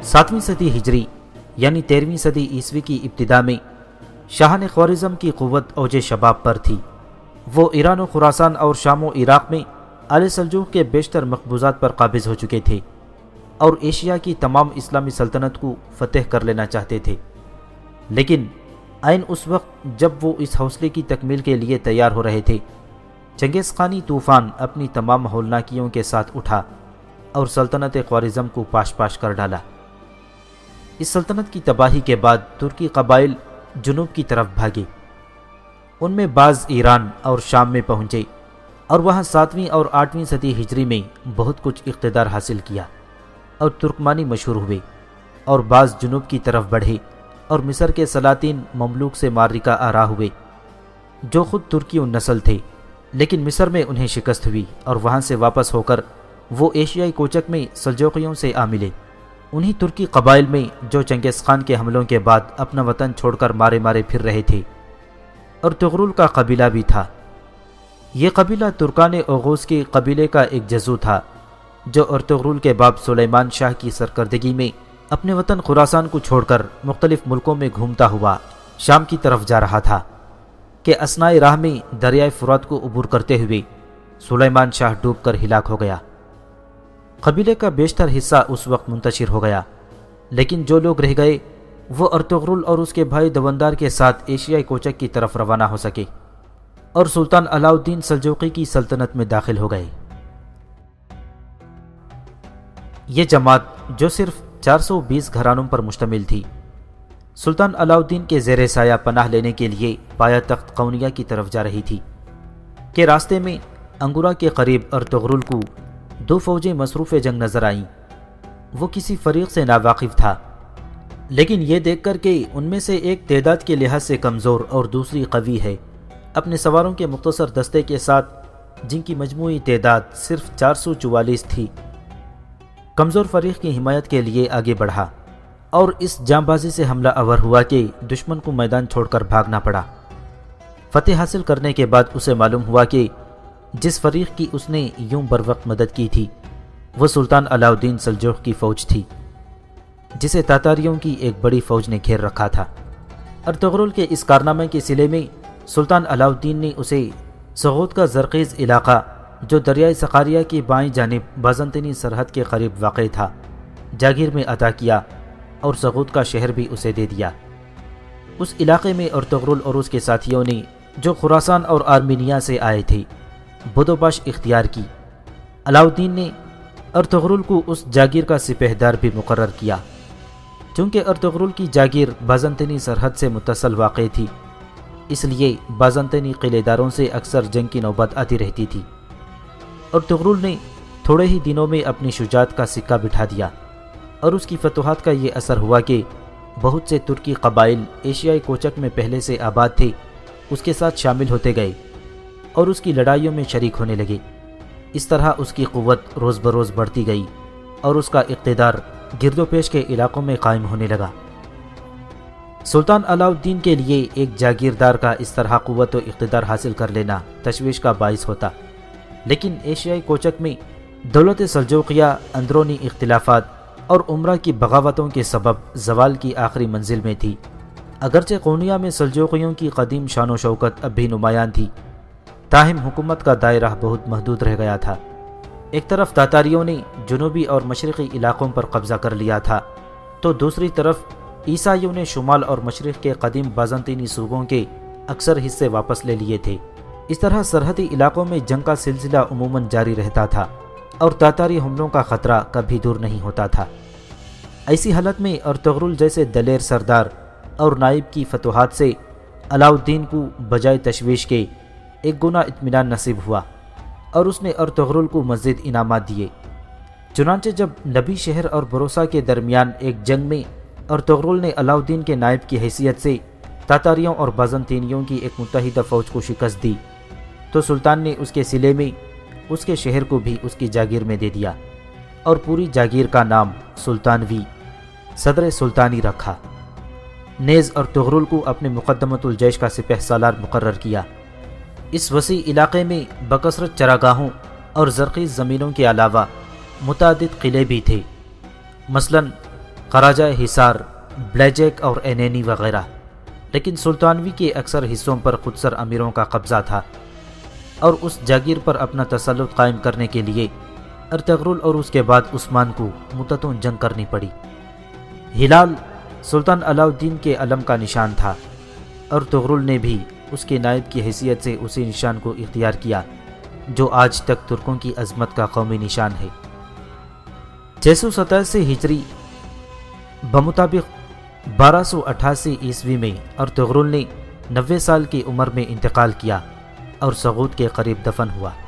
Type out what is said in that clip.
7ویں صدی ہجری یعنی 13ویں صدی عیسوی کی ابتدا میں شاہان خوارزم کی قوت اوج شباب پر تھی۔ وہ ایران و خراسان اور شام و عراق میں آل سلجوق کے بیشتر مقبوضات پر قابض ہو چکے تھے اور ایشیا کی تمام اسلامی سلطنت کو فتح کر لینا چاہتے تھے، لیکن عین اس وقت جب وہ اس حوصلے کی تکمیل کے لیے تیار ہو رہے تھے، چنگیز خانی طوفان اپنی تمام ہولناکیوں کے ساتھ اٹھا اور سلطنت خوارزم کو پاش پاش کر ڈالا۔ اس سلطنت کی تباہی کے بعد ترکی قبائل جنوب کی طرف بھاگے، ان میں بعض ایران اور شام میں پہنچے اور وہاں 7ویں اور 8ویں صدی ہجری میں بہت کچھ اقتدار حاصل کیا اور ترکمانی مشہور ہوئے، اور بعض جنوب کی طرف بڑھے اور مصر کے سلاطین مملوک سے معرکہ آرا ہوئے جو خود ترکی النسل تھے، لیکن مصر میں انہیں شکست ہوئی اور وہاں سے واپس ہو کر وہ ایشیائی کوچک میں سلجوقیوں سے آ ملے۔ انہی ترکی قبائل میں جو چنگیز خان کے حملوں کے بعد اپنا وطن چھوڑ کر مارے مارے پھر رہے تھے، ارطغرل کا قبیلہ بھی تھا۔ یہ قبیلہ ترکان اوغوز کے قبیلے کا ایک جزو تھا جو ارطغرل کے باپ سلیمان شاہ کی سرکردگی میں اپنے وطن خراسان کو چھوڑ کر مختلف ملکوں میں گھومتا ہوا شام کی طرف جا رہا تھا کہ اثناء راہ میں دریائے فرات کو عبور کرتے ہوئے سلیمان شاہ ڈوب کر ہلاک ہو گیا۔ قبیلے کا بیشتر حصہ اس وقت منتشر ہو گیا، لیکن جو لوگ رہ گئے وہ ارطغرل اور اس کے بھائی دوندار کے ساتھ ایشیائی کوچک کی طرف روانہ ہو سکے اور سلطان علاء الدین سلجوقی کی سلطنت میں داخل ہو گئے۔ یہ جماعت جو صرف 420 گھرانوں پر مشتمل تھی، سلطان علاء الدین کے زیر سایہ پناہ لینے کے لیے پایا تخت قونیہ کی طرف جا رہی تھی کہ راستے میں انگورا کے قریب ارطغرل کو 2 فوجیں مصروف جنگ نظر آئیں۔ وہ کسی فریق سے ناواقف تھا، لیکن یہ دیکھ کر کہ ان میں سے ایک تعداد کے لحاظ سے کمزور اور دوسری قوی ہے، اپنے سواروں کے مختصر دستے کے ساتھ جن کی مجموعی تعداد صرف 444 تھی، کمزور فریق کی حمایت کے لیے آگے بڑھا اور اس جاں بازی سے حملہ آور ہوا کہ دشمن کو میدان چھوڑ کر بھاگنا پڑا۔ فتح حاصل کرنے کے بعد اسے معلوم ہوا کہ جس فریق کی اس نے یوں بروقت مدد کی تھی وہ سلطان علاء الدین سلجوق کی فوج تھی، جسے تاتاریوں کی ایک بڑی فوج نے گھیر رکھا تھا۔ ارطغرل کے اس کارنامے کے صلے میں سلطان علاء الدین نے اسے سغوت کا زرخیز علاقہ جو دریائے سقاریہ کی بائیں جانب بازنطینی سرحد کے قریب واقع تھا جاگیر میں عطا کیا اور سغوت کا شہر بھی اسے دے دیا۔ اس علاقے میں ارطغرل اور اس کے ساتھیوں نے جو خراسان اور آرمینیا سے آئے تھے بدوباش اختیار کی۔ علاء الدین نے ارطغرل کو اس جاگیر کا سپہدار بھی مقرر کیا۔ چونکہ ارطغرل کی جاگیر بازنطینی سرحد سے متصل واقع تھی، اس لیے بازنطینی قلعے داروں سے اکثر جنگ کی نوبت آتی رہتی تھی۔ ارطغرل نے تھوڑے ہی دنوں میں اپنی شجاعت کا سکہ بٹھا دیا اور اس کی فتوحات کا یہ اثر ہوا کہ بہت سے ترکی قبائل ایشیائی کوچک میں پہلے سے آباد تھے اس کے ساتھ شامل ہوتے گئے اور اس کی لڑائیوں میں شریک ہونے لگے۔ اس طرح اس کی قوت روز بروز بڑھتی گئی اور اس کا اقتدار گرد و پیش کے علاقوں میں قائم ہونے لگا۔ سلطان علاء الدین کے لیے ایک جاگیردار کا اس طرح قوت و اقتدار حاصل کر لینا تشویش کا باعث ہوتا، لیکن ایشیائی کوچک میں دولت سلجوقیہ اندرونی اختلافات اور عمرہ کی بغاوتوں کے سبب زوال کی آخری منزل میں تھی۔ اگرچہ قونیہ میں سلجوقیوں کی قدیم شان و شوکت اب بھی نمایاں تھی، تاہم حکومت کا دائرہ بہت محدود رہ گیا تھا۔ ایک طرف تاتاریوں نے جنوبی اور مشرقی علاقوں پر قبضہ کر لیا تھا، تو دوسری طرف عیسائیوں نے شمال اور مشرق کے قدیم بازنطینی صوبوں کے اکثر حصے واپس لے لیے تھے۔ اس طرح سرحدی علاقوں میں جنگ کا سلسلہ عموماً جاری رہتا تھا اور تاتاری حملوں کا خطرہ کبھی دور نہیں ہوتا تھا۔ ایسی حالت میں ارطغرل جیسے دلیر سردار اور نائب کی فتوحات سے علاء الدین کو بجائے تشویش کے ایک گنا اطمینان نصیب ہوا اور اس نے ارطغرل کو مزید انعامات دیے۔ چنانچہ جب نبی شہر اور بروسا کے درمیان ایک جنگ میں ارطغرل نے علاء الدین کے نائب کی حیثیت سے تاتاریوں اور بازنطینیوں کی ایک متحدہ فوج کو شکست دی، تو سلطان نے اس کے صلے میں اس کے شہر کو بھی اس کی جاگیر میں دے دیا اور پوری جاگیر کا نام سلطانوی صدر سلطانی رکھا۔ نیز ارطغرل کو اپنے مقدمۃ الجیش کا سپہ سالار مقرر کیا۔ اس وسیع علاقے میں بکثرت چراگاہوں اور زرخیز زمینوں کے علاوہ متعدد قلعے بھی تھے۔ مثلا قراجہ حصار، بلیجیک اور اینینی وغیرہ، لیکن سلطانوی کے اکثر حصوں پر خودسر امیروں کا قبضہ تھا، اور اس جاگیر پر اپنا تسلط قائم کرنے کے لیے ارطغرل اور اس کے بعد عثمان کو مدتوں جنگ کرنی پڑی۔ ہلال سلطان علاء الدین کے علم کا نشان تھا، اور ارطغرل نے بھی اس کے نائب کی حیثیت سے اسی نشان کو اختیار کیا جو آج تک ترکوں کی عظمت کا قومی نشان ہے۔ 687 ہجری بمطابق 1288 عیسوی میں ارطغرل نے 90 سال کی عمر میں انتقال کیا اور سغود کے قریب دفن ہوا۔